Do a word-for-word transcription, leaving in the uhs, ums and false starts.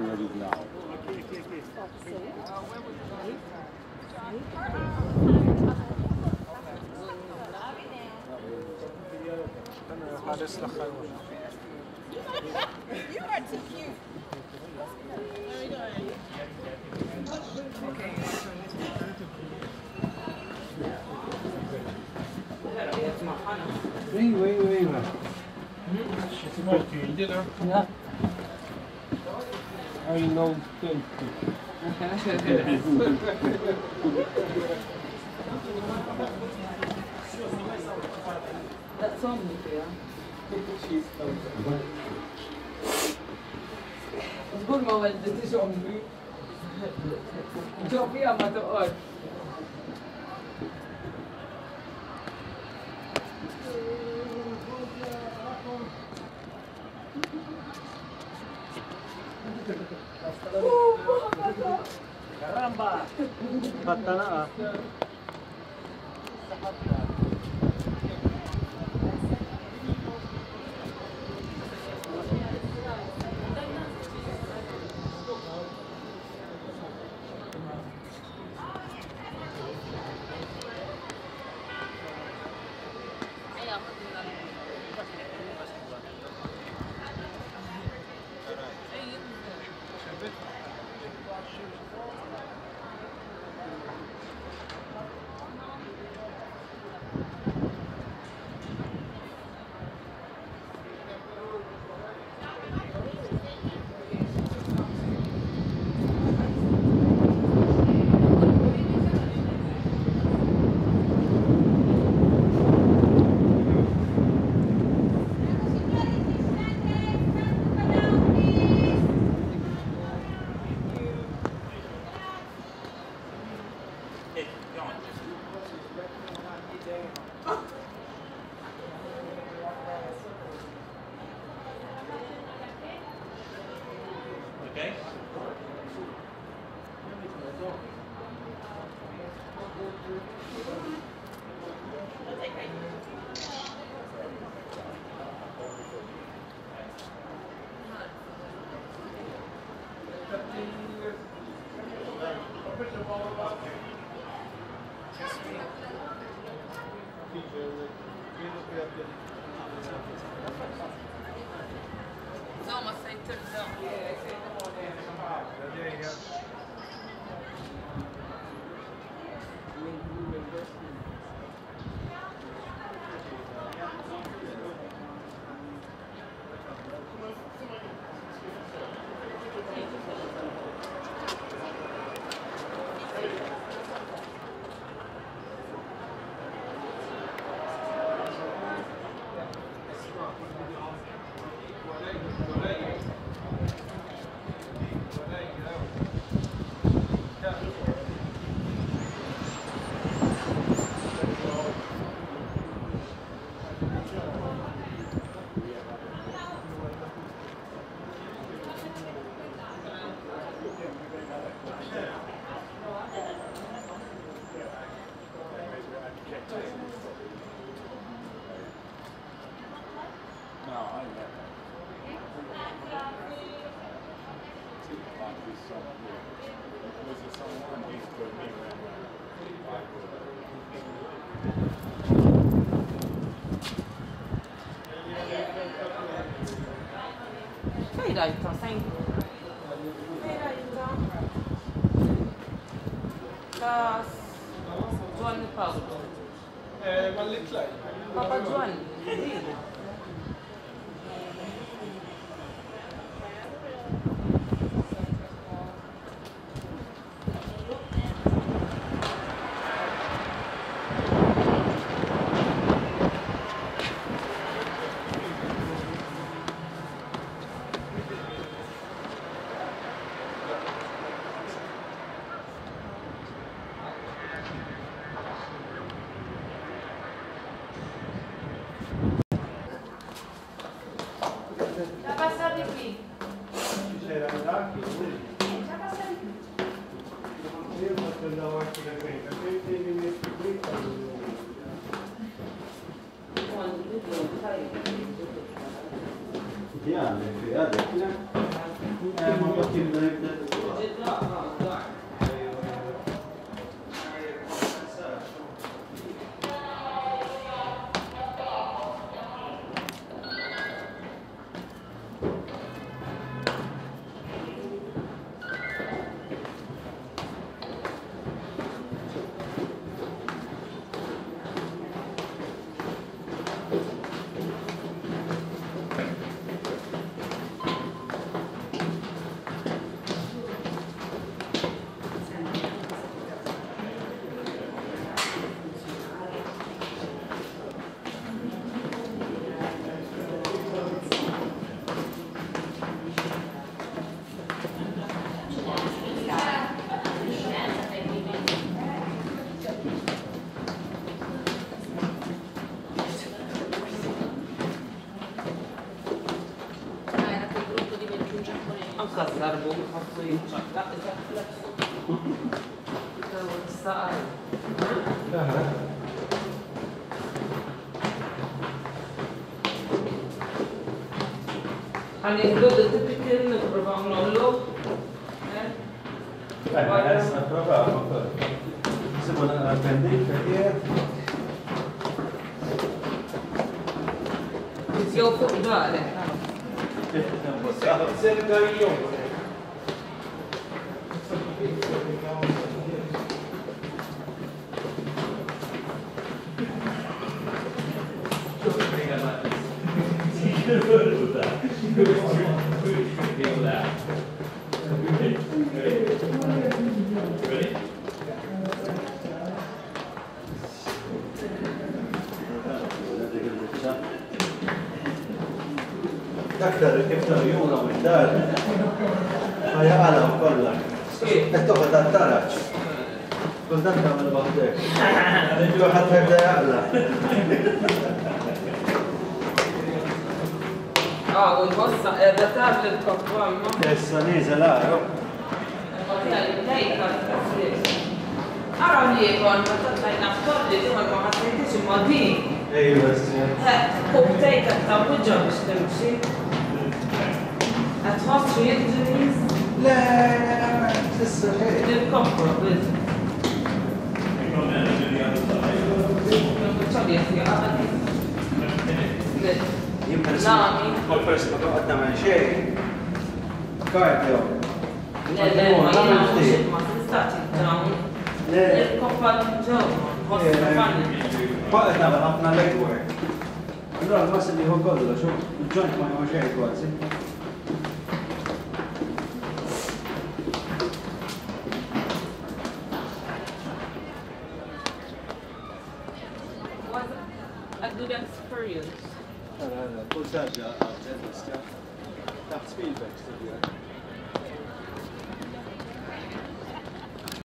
ready now. You are too cute. Oui, oui, oui. C'est moi qui ai une idée là. Yeah. I know them. That's on me, yeah. اصبر ما ولدتش امي شوفيها ما تقعد Caramba! Bata na ah. Okay. No, ma stai interzando. No, I never. Was it someone who put me Fej rajta, sejn. Fej rajta. Ta' Giovanni Paolo. Eh, ma lej. Papa Giovanni. Sì. Già passati qui. C'era anche Sì, già passati qui. io faccio andare avanti da qui, perché devi mettere qui Chi ha? Le figate? Eh, ma وقت يبدا يبدا Zarbu, hopefully, that is that. So what's that? And it's good the typical program lolo. Eh, adesso proviamo per. Se vuole appendi perché It's your foot dale. cerca io. أكثر أكثر يوم من دار هاي عالم كلها التوبة تطلعش كنت أنت من بغداد جو حتى يبدأ يعلى آه والبصة الرتاب للكفار ما السنيزة لا أرى لي يكون مثلا نفترض لي ما حسيتش ماضي أيوة كوبتاي كتاوجه باش تمشي أتفاصل شو يدريس لا لسه هيك للكفر بس يمكن نامي كل فرس ما قعدنا مع شيء قاعد يوم لا لا ما ينامش ما تستطيع تنام الكفر جو قعدنا بلعبنا ليكوي allora il masso di concordo شوف الجوينت ما هو شيء كويس a good experience. لا لا كل ساعة تحت سبيلبرغ